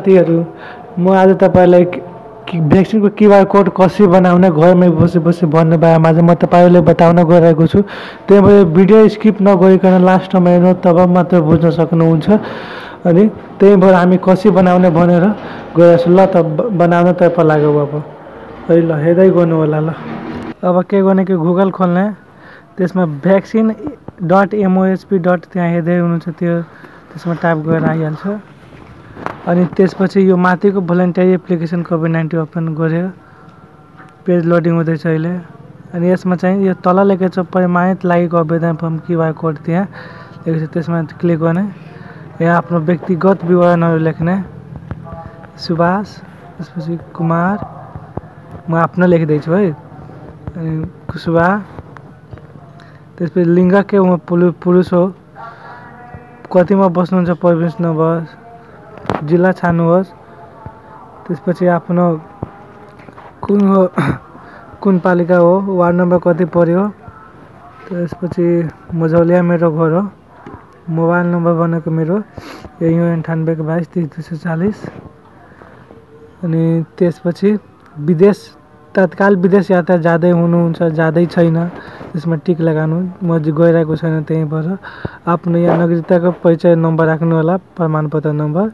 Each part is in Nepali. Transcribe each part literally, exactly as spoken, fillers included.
साथीहरु म आज तपाईलाई भ्याक्सिन को क्यूआर कोड कसरी बनाउने घरमै बसी बसी भन्ने बारेमा आज म तपाईलाई बताउन गइरहेको छु। त्यही भिडियो स्किप नगरिकन लास्टमा हेर्नु तब मात्र बुझ्न सक्नुहुन्छ। अनि त्यही भएर हामी कसरी बनाउने भनेर गइरहेछु। ल त बनाउन तर्फ लाग्यो अब। है ल हेर्दै गर्नु होला ल। अब के गर्ने कि गुगल खोल्ने, त्यसमा भ्याक्सिन डट एमओएसपी डट त्यहाँ हेर्दै हुनुहुन्छ त्यो त्यसमा टाइप गरेर आइहाल्छ। अनि त्यसपछि यो माथिको volunteer application covid nineteen open गरेर पेज लोडिङ हुँदैछ अहिले। अनि यसमा चाहिँ यो तल लेखेको छ प्रमाणित लागेको आवेदन फर्म क्यूआर कोड त्यहाँ लेखेको छ, त्यसमा क्लिक गर्ने। यहाँ आफ्नो व्यक्तिगत विवरणहरू लेख्ने, सुभाष, त्यसपछि कुमार, म आफ्नो लेखिदिन्छु है। अनि कुशवा, त्यसपछि लिङ्ग के म पुरुष हो, कतिमा बस्नुहुन्छ प्रोभिन्स नम्बर, जिल्ला छान्नुहोस्। त्यसपछि आफ्नो कुन हो कुन पालिका हो, वार्ड नम्बर कति पर्यो। त्यसपछि मझौलिया मेरो घर हो, मोबाइल नम्बर भनेको मेरो यही हो अन्ठानब्बे बाइस तिस दुई सौ चालिस। अनि त्यसपछि विदेश तत्काल विदेश यात्रा जाँदै हुनुहुन्छ जाँदै छैन त्यसमा टिक लगाउनु, म गइरहेको छैन त्यही भएर। आफ्नो यहाँ नागरिकताको परिचय नम्बर राख्नु होला, प्रमाणपत्र नम्बर।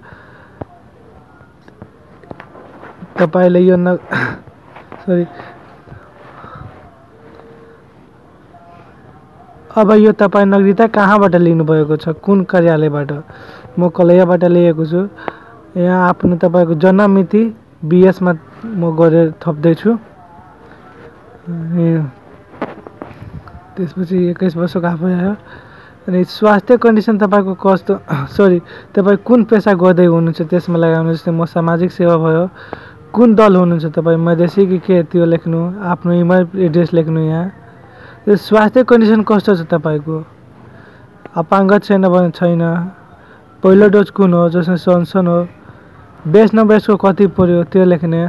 तपाईले यो न सरी अब यो तपाई नागरिकता कहाँबाट लिनु भएको छ, कुन कार्यालयबाट। म कलैयाबाट लिएको छु। यहाँ आफ्नो तपाईको जन्म मिति बीएस मा म गरेर थप्दै छु। त्यसपछि एक्काइस वर्षको आफू आयो। अनि स्वास्थ्य कन्डिसन तपाईको कस्तो सरी तपाई कुन पेशा गर्दै हुनुहुन्छ त्यसमा लगाउनु। जस्तै म सामाजिक सेवा भयो, कुन दल हुनुहुन्छ तपाईँ, मधेसी कि के त्यो लेख्नु, आफ्नो इमेल एड्रेस लेख्नु। यहाँ स्वास्थ्य कन्डिसन कस्तो छ तपाईको, अपाङ्गत छैन भने छैन, पहिलो डोज कुन हो जसमा सनसन हो, बेस नम्बर यसको कति पर्यो त्यो लेख्ने,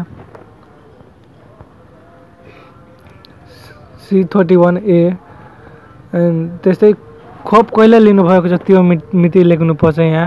सी थर्टी वान ए। त्यस्तै खोप कहिले लिनुभएको छ त्यो मिति लेख्नुपर्छ यहाँ।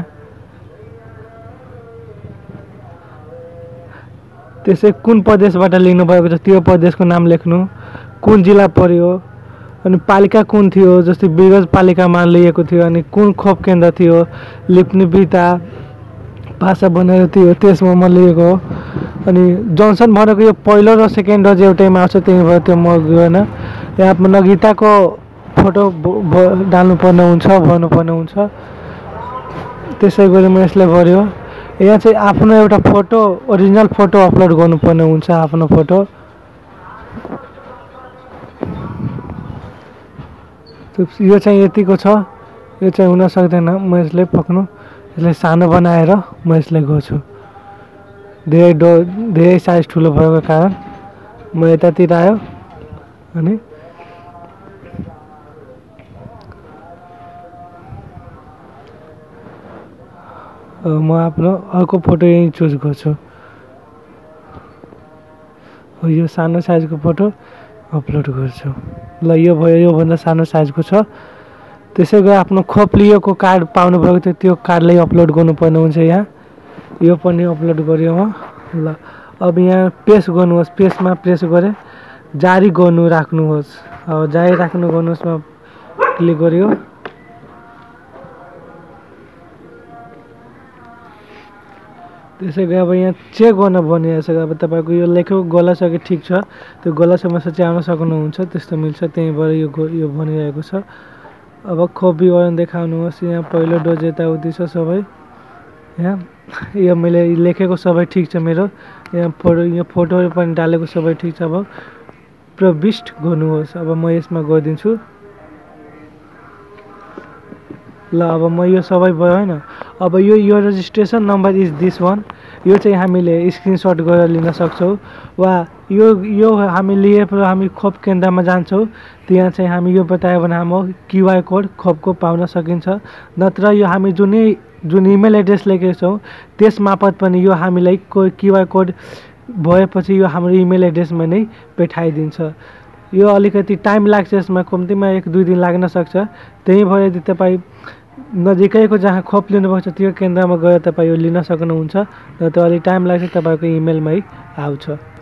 त्यसै कुन प्रदेशबाट लिनुभएको छ त्यो प्रदेशको नाम लेख्नु, कुन जिल्ला पर्यो, अनि पालिका कुन थियो, जस्तै बिरगंज पालिकामा लिएको थियो, अनि कुन खोप केन्द्र थियो, लिप्निभिता भाषा भनेर थियो त्यसमा म लिएको हो। अनि जनसन भनेको यो पहिलो र सेकेन्ड डोज एउटैमा आउँछ त्यही भएर त्यो म गएन। यहाँ नागरिकताको फोटो डाल्नुपर्ने हुन्छ, भर्नुपर्ने हुन्छ। त्यसै गरी म यसलाई भर्यो। यहाँ चाहिँ आफ्नो एउटा फोटो ओरिजिनल फोटो अपलोड गर्नुपर्ने हुन्छ, आफ्नो फोटो। यो चाहिँ यतिको छ, यो चाहिँ हुन सक्दैन, म यसलाई पक्नु यसलाई सानो बनाएर म यसलाई गर्छु। धेरै डो धेरै साइज ठुलो भएको कारण म यतातिर आयो। अनि म आफ्नो अर्को फोटो यही चुज गर्छु। यो सानो साइजको फोटो अपलोड गर्छु। ल यो भयो, योभन्दा सानो साइजको छ। त्यसै गरी आफ्नो खोप लिएको कार्ड पाउनु भएको थियो त्यो कार्डलाई अपलोड गर्नुपर्ने हुन्छ। यहाँ यो पनि अपलोड गर्यो म। ल अब यहाँ पेस्ट गर्नुहोस्, पेस्टमा प्रेस गरे जारी गर्नु राख्नुहोस्। अब जारी राख्नु गर्नुहोस्मा क्लिक गर्यो। त्यसै गरी अब यहाँ चेक गर्न भनिएको छ। अब तपाईँको यो लेखेको गलत छ कि ठिक छ, त्यो गलत समस्या च्याउन सक्नुहुन्छ, त्यस्तो मिल्छ, त्यही भएर यो यो भनिरहेको छ। अब खोप विवरण देखाउनुहोस्। यहाँ पहिलो डोज यताउति छ सबै। यहाँ यो मैले लेखेको सबै ठिक छ मेरो। यहाँ फोटो यो फोटोहरू पनि डालेको सबै ठिक छ। अब प्रविष्ट गर्नुहोस्। अब म यसमा गरिदिन्छु। ल अब म यो सबै भयो होइन। अब यो यो registration number is this one, यो चाहिँ हामीले स्क्रिनसट गरेर लिन सक्छौँ। वा यो यो हामी लिएपछि हामी खोप केन्द्रमा जान्छौँ, त्यहाँ चाहिँ हामी यो बतायो भने हाम्रो क्युआर कोड खोपको पाउन सकिन्छ। नत्र यो हामी जुनै जुन इमेल एड्रेस लेखेको छौँ त्यस मार्फत पनि यो हामीलाई को क्युआर कोड भएपछि यो हाम्रो इमेल एड्रेसमा नै पठाइदिन्छ। यो अलिकति टाइम लाग्छ, यसमा कम्तीमा एक दुई दिन लाग्न सक्छ। त्यही भएर यदि तपाईँ नजिकैको जहाँ खोप लिनुपर्छ त्यो केन्द्रमा गएर तपाईँ यो लिन सक्नुहुन्छ र त्यो अलिक टाइम लाग्छ, तपाईँको इमेलमै आउँछ।